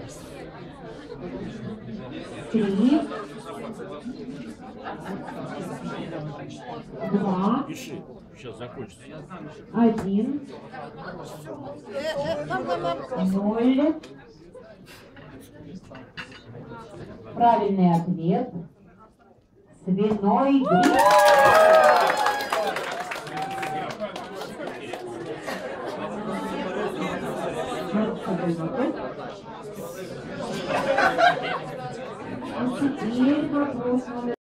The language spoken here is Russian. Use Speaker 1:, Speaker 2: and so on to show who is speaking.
Speaker 1: 3, 2,
Speaker 2: Пиши, сейчас закончится.
Speaker 1: 1, 0. Правильный ответ. Свиной гриль. Теперь вопрос номер